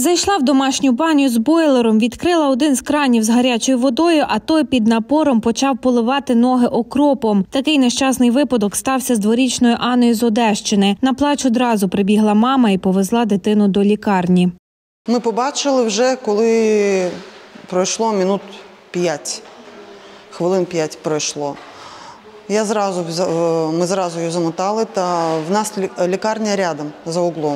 Зайшла в домашню баню з бойлером, відкрила один з кранів з гарячою водою, а той під напором почав поливати ноги окропом. Такий нещасний випадок стався з дворічною Анною з Одещини. На плач одразу прибігла мама і повезла дитину до лікарні. Ми побачили вже, коли пройшло минут 5, хвилин 5 пройшло. Ми зразу її замотали, та в нас лікарня рядом, за углом.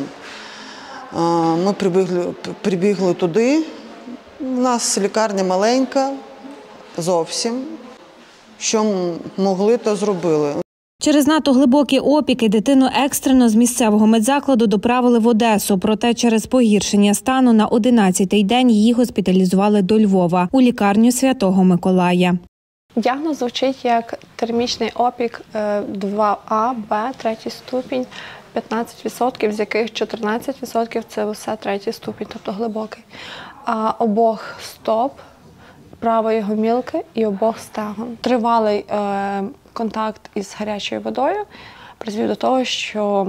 Ми прибігли туди, у нас лікарня маленька, зовсім. Що могли, то зробили. Через надто глибокі опіки дитину екстрено з місцевого медзакладу доправили в Одесу, проте через погіршення стану на 11-й день її госпіталізували до Львова, у лікарню Святого Миколая. Діагноз звучить як термічний опік 2А, Б, третій ступінь, 15%, з яких 14% – це все третій ступінь, тобто глибокий. А обох стоп, правої гомілки і обох стегон. Тривалий контакт із гарячою водою призвів до того, що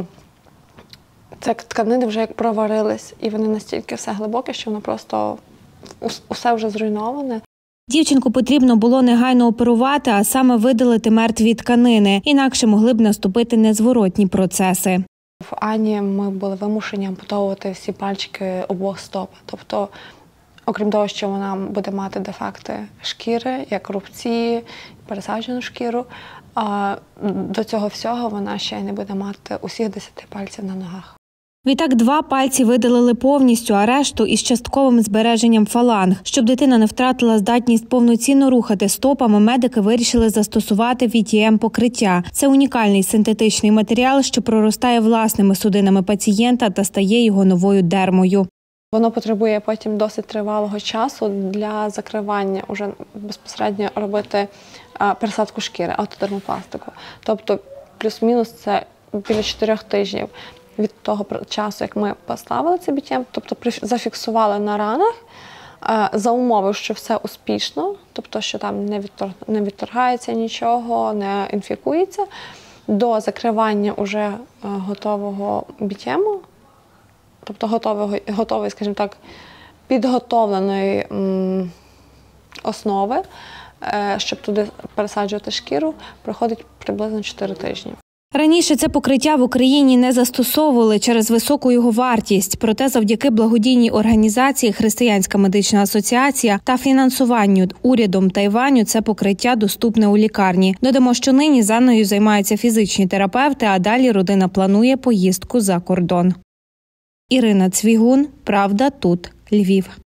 ці тканини вже як проварились, і вони настільки все глибоке, що воно просто усе вже зруйноване. Дівчинку потрібно було негайно оперувати, а саме видалити мертві тканини, інакше могли б наступити незворотні процеси. В Ані ми були вимушені ампутовувати всі пальчики обох стоп. Тобто, окрім того, що вона буде мати дефекти шкіри, як рубці, пересаджену шкіру, до цього всього вона ще й не буде мати усіх 10 пальців на ногах. Відтак 2 пальці видалили повністю, а решту із частковим збереженням фаланг. Щоб дитина не втратила здатність повноцінно рухати стопами, медики вирішили застосувати VTM-покриття. Це унікальний синтетичний матеріал, що проростає власними судинами пацієнта та стає його новою дермою. Воно потребує потім досить тривалого часу для закривання, уже безпосередньо робити пересадку шкіри, автодермопластику. Тобто плюс-мінус це біля 4 тижнів. Від того часу, як ми поставили це VTM, тобто зафіксували на ранах, за умови, що все успішно, тобто що там не відторгається нічого, не інфікується, до закривання уже готового VTM, тобто готової, скажімо так, підготовленої основи, щоб туди пересаджувати шкіру, проходить приблизно 4 тижні. Раніше це покриття в Україні не застосовували через високу його вартість. Проте завдяки благодійній організації «Християнська медична асоціація» та фінансуванню урядом Тайваню це покриття доступне у лікарні. Додамо, що нині з Анною займаються фізичні терапевти, а далі родина планує поїздку за кордон. Ірина Цвігун, «Правда тут», Львів.